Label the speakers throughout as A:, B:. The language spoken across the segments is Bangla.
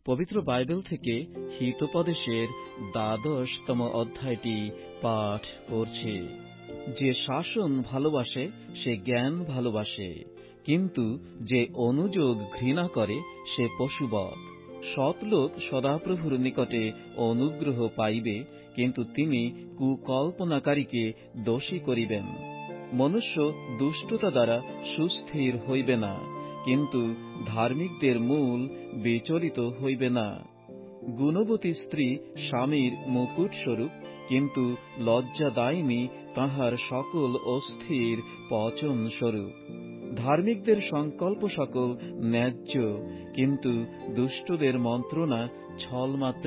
A: পবিত্র বাইবেল থেকে হিতোপদেশের ১২তম অধ্যায়টি পাঠ করছে। যে শাসন ভালোবাসে সে জ্ঞান ভালোবাসে, কিন্তু যে অনুযোগ ঘৃণা করে সে পশুবৎ। সৎলোক সদাপ্রভুর নিকটে অনুগ্রহ পাইবে, কিন্তু তিনি কুকল্পনাকারীকে দোষী করিবেন। মনুষ্য দুষ্টতা দ্বারা সুস্থির হইবে না, কিন্তু ধার্মিকদের মূল বিচলিত হইবে না। গুণবতী স্ত্রী স্বামীর মুকুটস্বরূপ, কিন্তু লজ্জাদায়িনী তাহার সকল অস্থির পচন স্বরূপ। ধার্মিকদের সংকল্প সকল ন্যায্য, কিন্তু দুষ্টদের মন্ত্রণা ছলমাত্র।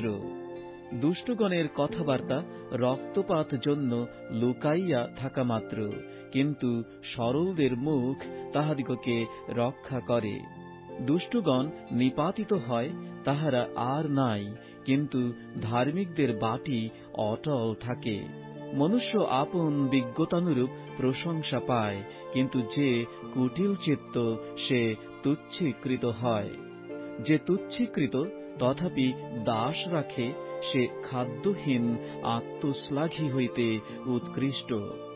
A: দুষ্টগণের কথাবার্তা রক্তপাত জন্য লুকাইয়া থাকা মাত্র, কিন্তু সরলদের মুখ তাহাদিগকে রক্ষা করে। দুষ্টগণ নিপাতিত হয়, তাহারা আর নাই, কিন্তু ধার্মিকদের বাটি অটল থাকে। মনুষ্য আপন বিজ্ঞতানুরূপ প্রশংসা পায়, কিন্তু যে কুটিল চিত্ত সে তুচ্ছীকৃত হয়। যে তুচ্ছীকৃত তথাপি দাস রাখে, সে খাদ্যহীন আত্মশ্লাঘী হইতে উৎকৃষ্ট।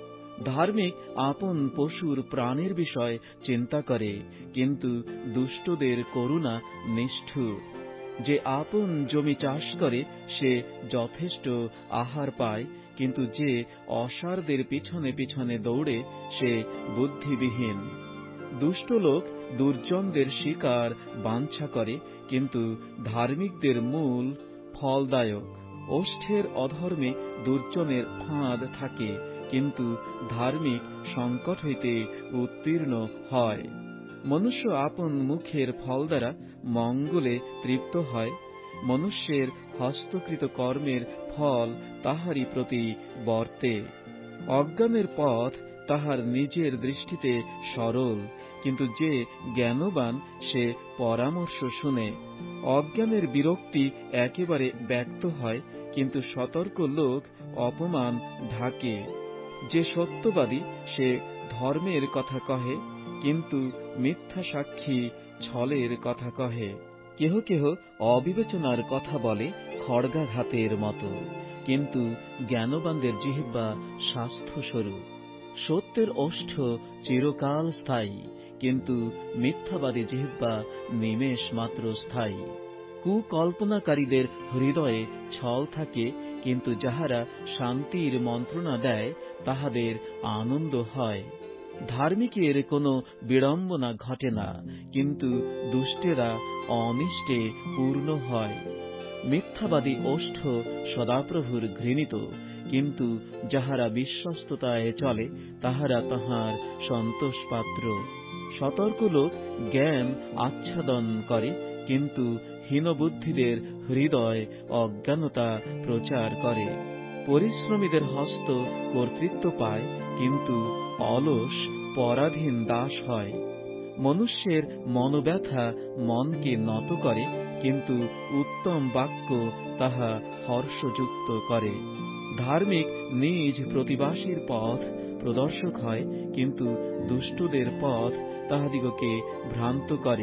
A: ধার্মিক আপন পশুর প্রাণের বিষয় চিন্তা করে, কিন্তু দুষ্টদের করুণা নিষ্ঠুর। যে আপন জমি চাষ করে সে যথেষ্ট আহার পায়, কিন্তু যে অসারদের পিছনে পিছনে দৌড়ে সে বুদ্ধিবিহীন। দুষ্ট লোক দুর্জনদের শিকার বাঞ্ছা করে, কিন্তু ধার্মিকদের মূল ফলদায়ক। ওষ্ঠের অধর্মে দুর্জনের ফাঁদ থাকে, কিন্তু ধার্মিক সংকট হইতে উত্তীর্ণ হয়। মনুষ্য আপন মুখের ফল দ্বারা মঙ্গলে তৃপ্ত হয়। মনুষ্যের হস্তকৃত কর্মের ফল তাহারই প্রতি বর্তে। অজ্ঞানের পথ তাহার নিজের দৃষ্টিতে সরল, কিন্তু যে জ্ঞানবান সে পরামর্শ শুনে। অজ্ঞানের বিরক্তি একেবারে ব্যক্ত হয়, কিন্তু সতর্ক লোক অপমান ঢাকে। যে সত্যবাদী সে ধর্মের কথা কহে, কিন্তু মিথ্যা সাক্ষী ছলের কথা কহে। কেহ কেহ অবিবেচনার কথা বলে খড়গাঘাতের মতো, কিন্তু জ্ঞানবানদের জিহ্বা স্বাস্থ্যস্বরূপ। সত্যের ওষ্ঠ চিরকাল স্থায়ী, কিন্তু মিথ্যাবাদী জিহ্বা নিমেষ মাত্র স্থায়ী। কুকল্পনাকারীদের হৃদয়ে ছল থাকে, কিন্তু যাহারা শান্তির মন্ত্রণা দেয় তাহাদের আনন্দ হয়। ধার্মিকের কোনো বিড়ম্বনা ঘটে না, কিন্তু দুষ্টেরা অনিষ্টে পূর্ণ হয়। মিথ্যাবাদী ওষ্ঠ সদাপ্রভুর ঘৃণিত, কিন্তু যাহারা বিশ্বস্ততায় চলে তাহারা তাহার সন্তোষপাত্র। সতর্ক লোক জ্ঞান আচ্ছাদন করে, কিন্তু হীনবুদ্ধিদের হৃদয় অজ্ঞানতা প্রচার করে। পরিশ্রমীদের হস্ত কর্তৃত্ব পায়, কিন্তু অলস পরাধীন দাস হয়। মনুষ্যের মনোব্যথা মনকে নত করে, কিন্তু উত্তম বাক্য তাহা হর্ষযুক্ত করে। ধার্মিক নিজ প্রতিবাসীর পথ প্রদর্শক হয়, কিন্তু দুষ্টদের পথ তাহাদিগকে ভ্রান্ত করে।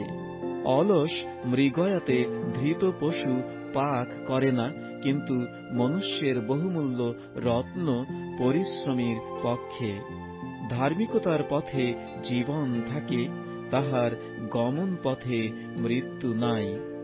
A: অলস মৃগয়াতে ধৃত পশু পাক করে না, কিন্তু মনুষ্যের বহুমূল্য রত্ন পরিশ্রমীর পক্ষে। ধার্মিকতার পথে জীবন থাকে, তাহার গমন পথে মৃত্যু নাই।